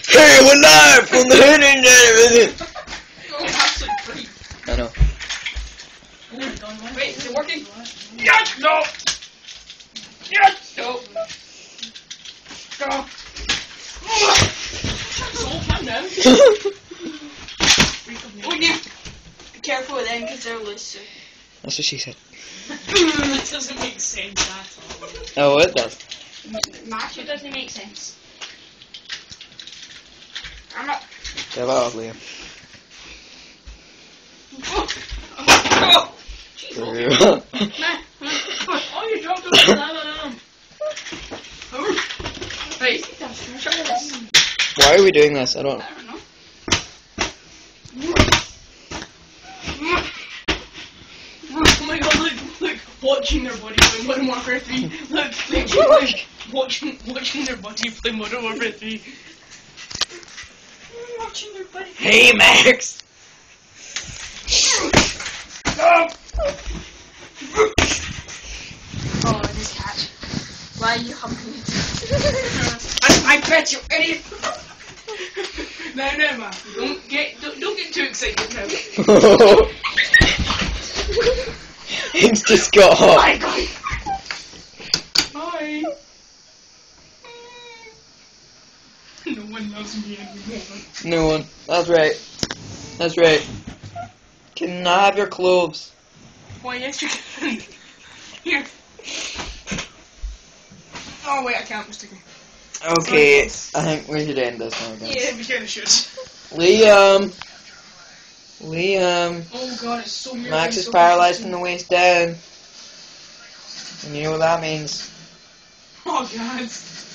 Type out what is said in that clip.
Hey, we're live from the hidden everything. Oh, absolute freak. I know. Wait, is it working? Yes! No! Yes! No! Go! So calm down. Oh, you be careful with them because they're loose. So. That's what she said. That doesn't make sense at all. Oh, it does. Matthew doesn't make sense. I'm not. Get out, Liam. Oh! Jesus. Oh, you dropped it on Wait, show me this. Why are we doing this? I don't. I don't know. Oh my god, look, watching their body play Modern Warfare 3. Look, watching their body play Modern Warfare 3. Watching their body. Hey, Max. Oh, this cat. Why are you humping it? I bet you idiot! No, man. Don't get too excited now. It's just got Oh hot. my god! Hi! No one loves me anymore. No one. That's right. That's right. Can I have your clothes? Why, yes you can. Here. Oh wait, I can't, Mr. King. Okay, I think we should end this now, guys. Yeah, we kinda should. Liam. Oh god, it's so weird. Max is paralyzed from the waist down. And you know what that means. Oh god.